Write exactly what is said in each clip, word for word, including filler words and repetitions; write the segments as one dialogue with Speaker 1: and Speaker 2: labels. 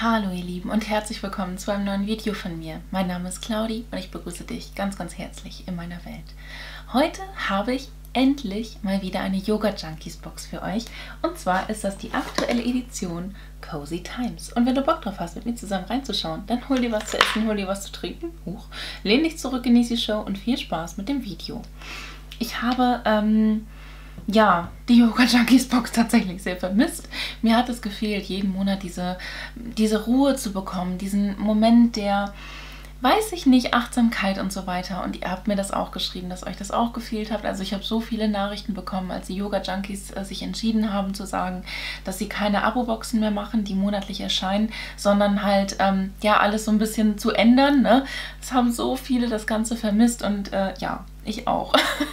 Speaker 1: Hallo ihr Lieben und herzlich willkommen zu einem neuen Video von mir. Mein Name ist Claudi und ich begrüße dich ganz, ganz herzlich in meiner Welt. Heute habe ich endlich mal wieder eine Yoga Junkies Box für euch. Und zwar ist das die aktuelle Edition Cozy Times. Und wenn du Bock drauf hast, mit mir zusammen reinzuschauen, dann hol dir was zu essen, hol dir was zu trinken, huch, lehn dich zurück, genieße die Show und viel Spaß mit dem Video. Ich habe, ähm... ja, die Yoga Junkies Box tatsächlich sehr vermisst. Mir hat es gefehlt, jeden Monat diese, diese Ruhe zu bekommen, diesen Moment der, weiß ich nicht, Achtsamkeit und so weiter. Und ihr habt mir das auch geschrieben, dass euch das auch gefehlt hat. Also ich habe so viele Nachrichten bekommen, als die Yoga Junkies äh, sich entschieden haben zu sagen, dass sie keine Abo-Boxen mehr machen, die monatlich erscheinen, sondern halt, ähm, ja, alles so ein bisschen zu ändern, ne? Es haben so viele das Ganze vermisst und äh, ja, ich auch.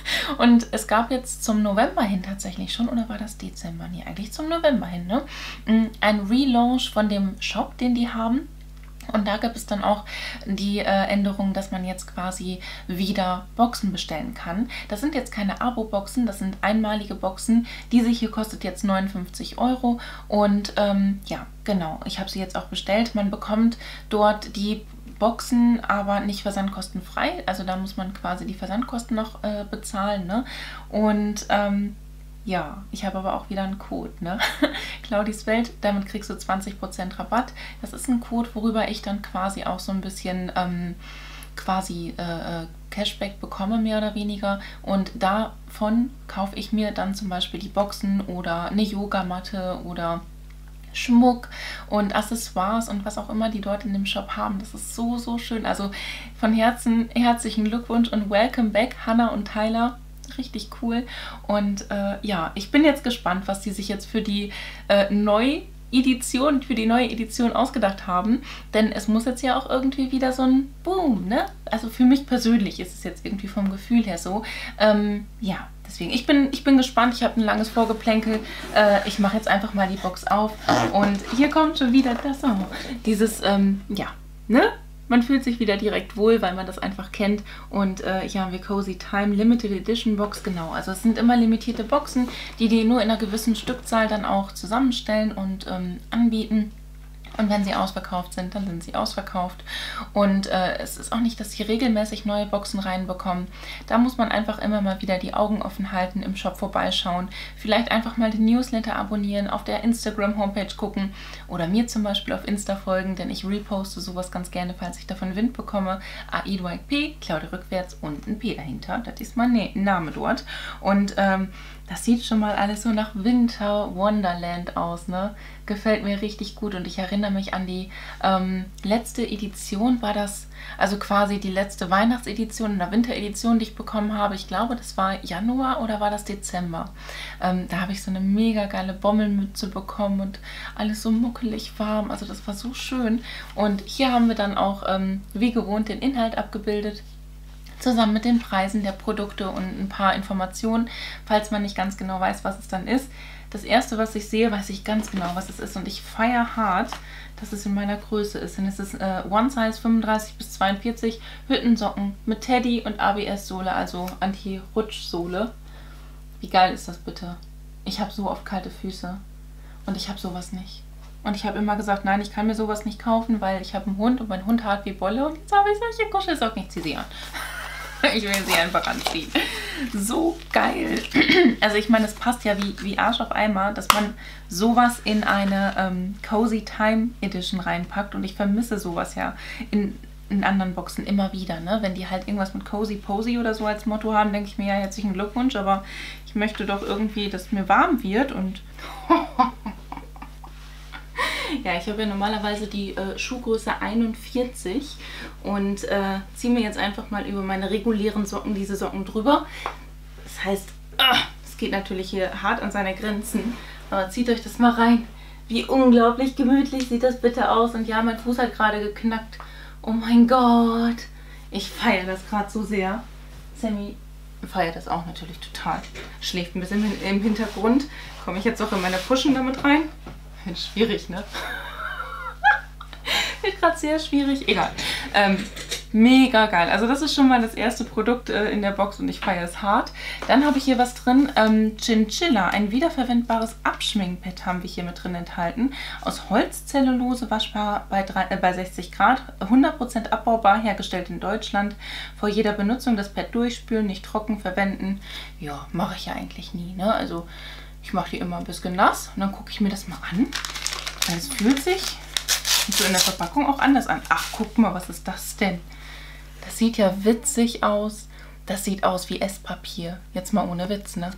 Speaker 1: Und es gab jetzt zum November hin tatsächlich schon, oder war das Dezember? Nee, eigentlich zum November hin, ne? Ein Relaunch von dem Shop, den die haben. Und da gab es dann auch die äh, Änderung, dass man jetzt quasi wieder Boxen bestellen kann. Das sind jetzt keine Abo-Boxen, das sind einmalige Boxen. Diese hier kostet jetzt neunundfünfzig Euro. Und ähm, ja, genau, ich habe sie jetzt auch bestellt. Man bekommt dort die Boxen, aber nicht versandkostenfrei. Also da muss man quasi die Versandkosten noch äh, bezahlen, ne? Und ähm, ja, ich habe aber auch wieder einen Code, ne? Claudis Welt, damit kriegst du zwanzig Prozent Rabatt. Das ist ein Code, worüber ich dann quasi auch so ein bisschen ähm, quasi äh, Cashback bekomme, mehr oder weniger. Und davon kaufe ich mir dann zum Beispiel die Boxen oder eine Yogamatte oder Schmuck und Accessoires und was auch immer die dort in dem Shop haben. Das ist so, so schön. Also von Herzen herzlichen Glückwunsch und welcome back, Hannah und Tyler. Richtig cool. Und äh, ja, ich bin jetzt gespannt, was die sich jetzt für die äh, Neu-Edition, für die neue Edition ausgedacht haben. Denn es muss jetzt ja auch irgendwie wieder so ein Boom, ne? Also für mich persönlich ist es jetzt irgendwie vom Gefühl her so. Ähm, ja. Deswegen, ich bin, ich bin gespannt, ich habe ein langes Vorgeplänkel. Äh, ich mache jetzt einfach mal die Box auf. Und hier kommt schon wieder das Song. Dieses, ähm, ja, ne? Man fühlt sich wieder direkt wohl, weil man das einfach kennt. Und äh, hier haben wir Cozy Time Limited Edition Box, genau. Also es sind immer limitierte Boxen, die die nur in einer gewissen Stückzahl dann auch zusammenstellen und ähm, anbieten. Und wenn sie ausverkauft sind, dann sind sie ausverkauft. Und äh, es ist auch nicht, dass sie regelmäßig neue Boxen reinbekommen. Da muss man einfach immer mal wieder die Augen offen halten, im Shop vorbeischauen. Vielleicht einfach mal den Newsletter abonnieren, auf der Instagram-Homepage gucken oder mir zum Beispiel auf Insta folgen, denn ich reposte sowas ganz gerne, falls ich davon Wind bekomme. A I Y P, Claudia rückwärts und ein P dahinter. Das ist mein Name dort. Und ähm, das sieht schon mal alles so nach Winter Wonderland aus, ne? Gefällt mir richtig gut und ich erinnere mich an die ähm, letzte Edition, war das, also quasi die letzte Weihnachtsedition oder Winteredition, die ich bekommen habe. Ich glaube, das war Januar oder war das Dezember. Ähm, da habe ich so eine mega geile Bommelmütze bekommen und alles so muckelig warm. Also das war so schön. Und hier haben wir dann auch ähm, wie gewohnt den Inhalt abgebildet, zusammen mit den Preisen der Produkte und ein paar Informationen, falls man nicht ganz genau weiß, was es dann ist. Das erste, was ich sehe, weiß ich ganz genau, was es ist und ich feiere hart, dass es in meiner Größe ist. Denn es ist äh, One Size fünfunddreißig bis zweiundvierzig Hüttensocken mit Teddy und A B S-Sohle, also Anti-Rutsch-Sohle. Wie geil ist das bitte? Ich habe so oft kalte Füße und ich habe sowas nicht. Und ich habe immer gesagt, nein, ich kann mir sowas nicht kaufen, weil ich habe einen Hund und mein Hund hart wie Bolle und jetzt habe ich solche Kuschelsocken. Ich ziehe sie an. Ich will sie einfach anziehen. So geil. Also ich meine, es passt ja wie, wie Arsch auf Eimer, dass man sowas in eine ähm, Cozy Time Edition reinpackt. Und ich vermisse sowas ja in, in anderen Boxen immer wieder, ne? Wenn die halt irgendwas mit Cozy Posy oder so als Motto haben, denke ich mir, ja, herzlichen Glückwunsch. Aber ich möchte doch irgendwie, dass mir warm wird und... Ja, ich habe ja normalerweise die äh, Schuhgröße einundvierzig und äh, ziehe mir jetzt einfach mal über meine regulären Socken diese Socken drüber. Das heißt, ah, es geht natürlich hier hart an seine Grenzen, aber zieht euch das mal rein. Wie unglaublich gemütlich sieht das bitte aus. Und ja, mein Fuß hat gerade geknackt. Oh mein Gott, ich feiere das gerade so sehr. Sammy feiert das auch natürlich total. Schläft ein bisschen im Hintergrund. Komme ich jetzt auch in meine Puschen damit rein? Schwierig, ne? Wird gerade sehr schwierig. Egal. Ähm, Mega geil. Also das ist schon mal das erste Produkt äh, in der Box und ich feiere es hart. Dann habe ich hier was drin. Ähm, Chinchilla, ein wiederverwendbares Abschminkpad haben wir hier mit drin enthalten. Aus Holzzellulose, waschbar bei, drei, äh, bei sechzig Grad, hundert Prozent abbaubar, hergestellt in Deutschland. Vor jeder Benutzung das Pad durchspülen, nicht trocken verwenden. Ja, mache ich ja eigentlich nie, ne? Also ich mache die immer ein bisschen nass und dann gucke ich mir das mal an. Weil es fühlt sich so in der Verpackung auch anders an. Ach, guck mal, was ist das denn? Das sieht ja witzig aus. Das sieht aus wie Esspapier. Jetzt mal ohne Witz, ne?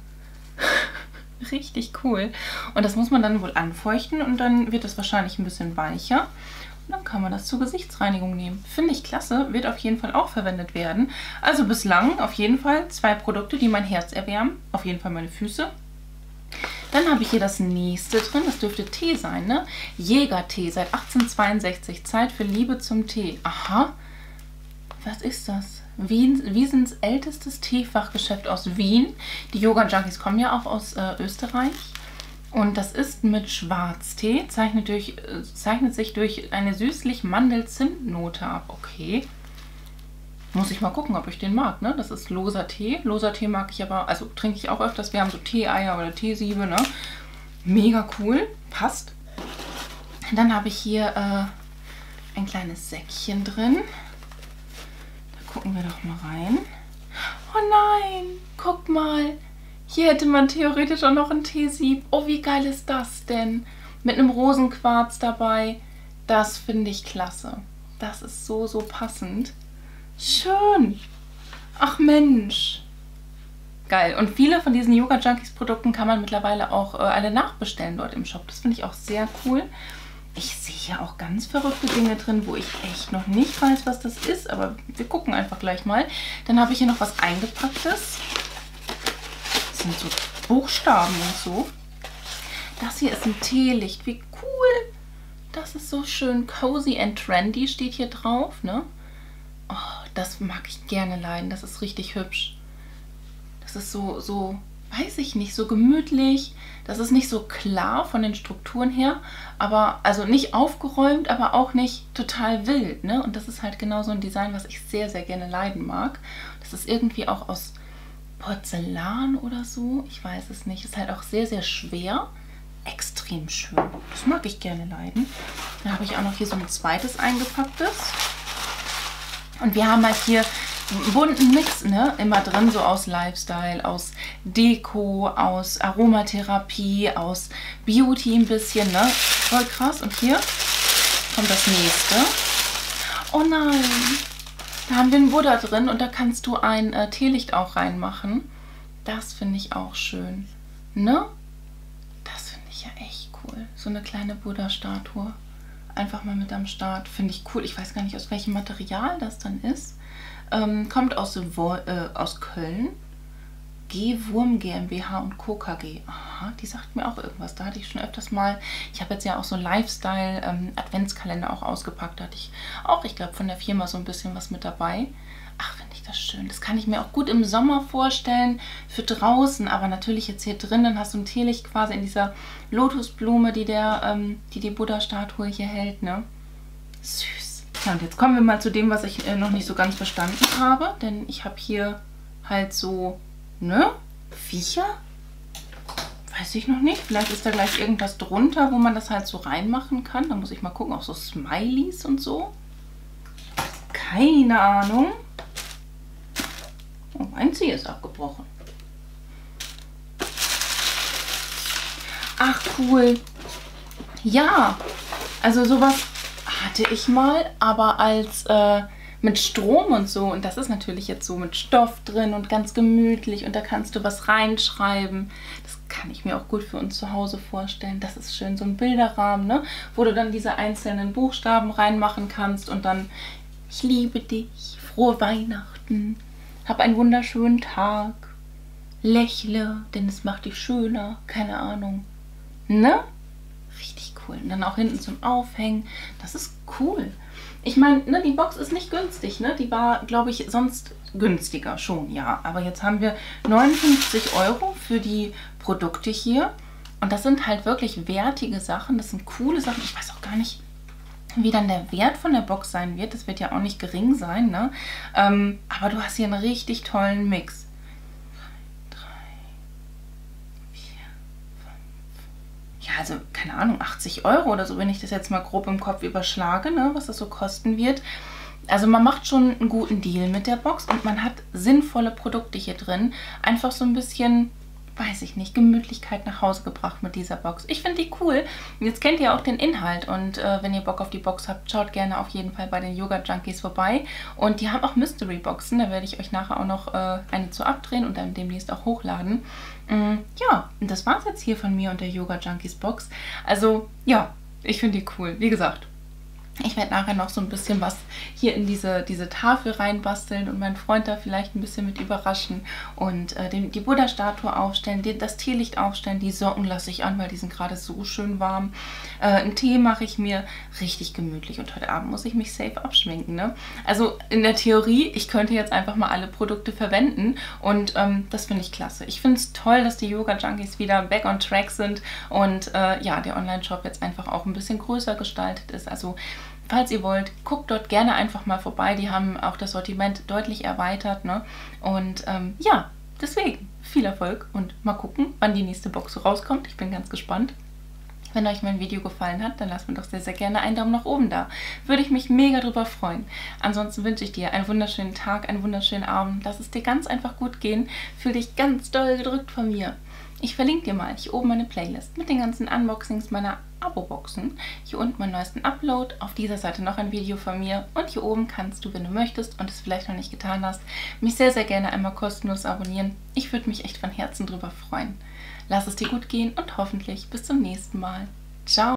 Speaker 1: Richtig cool. Und das muss man dann wohl anfeuchten und dann wird es wahrscheinlich ein bisschen weicher. Und dann kann man das zur Gesichtsreinigung nehmen. Finde ich klasse. Wird auf jeden Fall auch verwendet werden. Also bislang auf jeden Fall zwei Produkte, die mein Herz erwärmen. Auf jeden Fall meine Füße. Dann habe ich hier das nächste drin, das dürfte Tee sein, ne? Jägertee, seit achtzehnhundertzweiundsechzig, Zeit für Liebe zum Tee. Aha, was ist das? Wien, Wiesens ältestes Teefachgeschäft aus Wien. Die Yoga Junkies kommen ja auch aus äh, Österreich. Und das ist mit Schwarztee, zeichnet, durch, äh, zeichnet sich durch eine süßlich-Mandel-Zimt-Note ab. Okay. Muss ich mal gucken, ob ich den mag, ne? Das ist loser Tee. Loser Tee mag ich aber, also trinke ich auch öfters. Wir haben so Tee-Eier oder Teesiebe, ne? Mega cool. Passt. Dann habe ich hier äh, ein kleines Säckchen drin. Da gucken wir doch mal rein. Oh nein, guck mal. Hier hätte man theoretisch auch noch ein Teesieb. Oh, wie geil ist das denn? Mit einem Rosenquarz dabei. Das finde ich klasse. Das ist so, so passend. Schön. Ach Mensch. Geil. Und viele von diesen Yoga Junkies Produkten kann man mittlerweile auch äh, alle nachbestellen dort im Shop. Das finde ich auch sehr cool. Ich sehe hier auch ganz verrückte Dinge drin, wo ich echt noch nicht weiß, was das ist. Aber wir gucken einfach gleich mal. Dann habe ich hier noch was Eingepacktes. Das sind so Buchstaben und so. Das hier ist ein Teelicht. Wie cool. Das ist so schön cozy and trendy, steht hier drauf, ne? Oh, das mag ich gerne leiden. Das ist richtig hübsch. Das ist so, so, weiß ich nicht, so gemütlich. Das ist nicht so klar von den Strukturen her, aber, also nicht aufgeräumt, aber auch nicht total wild, ne? Und das ist halt genau so ein Design, was ich sehr, sehr gerne leiden mag. Das ist irgendwie auch aus Porzellan oder so. Ich weiß es nicht. Ist halt auch sehr, sehr schwer. Extrem schön. Das mag ich gerne leiden. Dann habe ich auch noch hier so ein zweites eingepacktes. Und wir haben halt hier einen bunten Mix, ne, immer drin, so aus Lifestyle, aus Deko, aus Aromatherapie, aus Beauty ein bisschen, ne? Voll krass. Und hier kommt das nächste. Oh nein, da haben wir einen Buddha drin und da kannst du ein äh, Teelicht auch reinmachen. Das finde ich auch schön, ne? Das finde ich ja echt cool. So eine kleine Buddha-Statue. Einfach mal mit am Start. Finde ich cool. Ich weiß gar nicht, aus welchem Material das dann ist. Ähm, kommt aus, Wo äh, aus Köln. G-Wurm GmbH und Co. K G. Aha, die sagt mir auch irgendwas. Da hatte ich schon öfters mal. Ich habe jetzt ja auch so Lifestyle-Adventskalender ähm, auch ausgepackt. Da hatte ich auch, ich glaube, von der Firma so ein bisschen was mit dabei. Ach, finde ich das schön. Das kann ich mir auch gut im Sommer vorstellen, für draußen. Aber natürlich jetzt hier drinnen hast du ein Teelicht quasi in dieser Lotusblume, die der, ähm, die, die Buddha-Statue hier hält, ne? Süß. Ja, und jetzt kommen wir mal zu dem, was ich äh, noch nicht so ganz verstanden habe. Denn ich habe hier halt so, ne? Viecher? Weiß ich noch nicht. Vielleicht ist da gleich irgendwas drunter, wo man das halt so reinmachen kann. Da muss ich mal gucken. Auch so Smileys und so. Keine Ahnung. Oh, mein Zeh ist abgebrochen. Ach, cool. Ja, also sowas hatte ich mal, aber als äh, mit Strom und so. Und das ist natürlich jetzt so mit Stoff drin und ganz gemütlich. Und da kannst du was reinschreiben. Das kann ich mir auch gut für uns zu Hause vorstellen. Das ist schön, so ein Bilderrahmen, ne? Wo du dann diese einzelnen Buchstaben reinmachen kannst. Und dann, ich liebe dich, frohe Weihnachten. Hab einen wunderschönen Tag. Lächle, denn es macht dich schöner. Keine Ahnung. Ne? Richtig cool. Und dann auch hinten zum Aufhängen. Das ist cool. Ich meine, ne, die Box ist nicht günstig. Ne? Die war, glaube ich, sonst günstiger schon, ja. Aber jetzt haben wir neunundfünfzig Euro für die Produkte hier. Und das sind halt wirklich wertige Sachen. Das sind coole Sachen. Ich weiß auch gar nicht, wie dann der Wert von der Box sein wird. Das wird ja auch nicht gering sein, ne? Ähm, aber du hast hier einen richtig tollen Mix. Ja, also keine Ahnung, achtzig Euro oder so, wenn ich das jetzt mal grob im Kopf überschlage, ne, was das so kosten wird. Also man macht schon einen guten Deal mit der Box und man hat sinnvolle Produkte hier drin. Einfach so ein bisschen, weiß ich nicht, Gemütlichkeit nach Hause gebracht mit dieser Box. Ich finde die cool. Jetzt kennt ihr auch den Inhalt und äh, wenn ihr Bock auf die Box habt, schaut gerne auf jeden Fall bei den Yoga Junkies vorbei. Und die haben auch Mystery Boxen, da werde ich euch nachher auch noch äh, eine zu abdrehen und dann demnächst auch hochladen. Mm, ja, und das war es jetzt hier von mir und der Yoga Junkies Box. Also ja, ich finde die cool. Wie gesagt, ich werde nachher noch so ein bisschen was hier in diese, diese Tafel reinbasteln und meinen Freund da vielleicht ein bisschen mit überraschen und äh, den, die Buddha-Statue aufstellen, den, das Teelicht aufstellen, die Socken lasse ich an, weil die sind gerade so schön warm. Äh, einen Tee mache ich mir richtig gemütlich und heute Abend muss ich mich safe abschminken, ne? Also in der Theorie, ich könnte jetzt einfach mal alle Produkte verwenden und ähm, das finde ich klasse. Ich finde es toll, dass die Yoga Junkies wieder back on track sind und äh, ja, der Online-Shop jetzt einfach auch ein bisschen größer gestaltet ist. Also falls ihr wollt, guckt dort gerne einfach mal vorbei. Die haben auch das Sortiment deutlich erweitert, ne? Und ähm, ja, deswegen viel Erfolg und mal gucken, wann die nächste Box so rauskommt. Ich bin ganz gespannt. Wenn euch mein Video gefallen hat, dann lasst mir doch sehr, sehr gerne einen Daumen nach oben da. Würde ich mich mega drüber freuen. Ansonsten wünsche ich dir einen wunderschönen Tag, einen wunderschönen Abend. Lass es dir ganz einfach gut gehen. Fühl dich ganz doll gedrückt von mir. Ich verlinke dir mal hier oben meine Playlist mit den ganzen Unboxings meiner Abo-Boxen. Hier unten meinen neuesten Upload, auf dieser Seite noch ein Video von mir und hier oben kannst du, wenn du möchtest und es vielleicht noch nicht getan hast, mich sehr, sehr gerne einmal kostenlos abonnieren. Ich würde mich echt von Herzen drüber freuen. Lass es dir gut gehen und hoffentlich bis zum nächsten Mal. Ciao!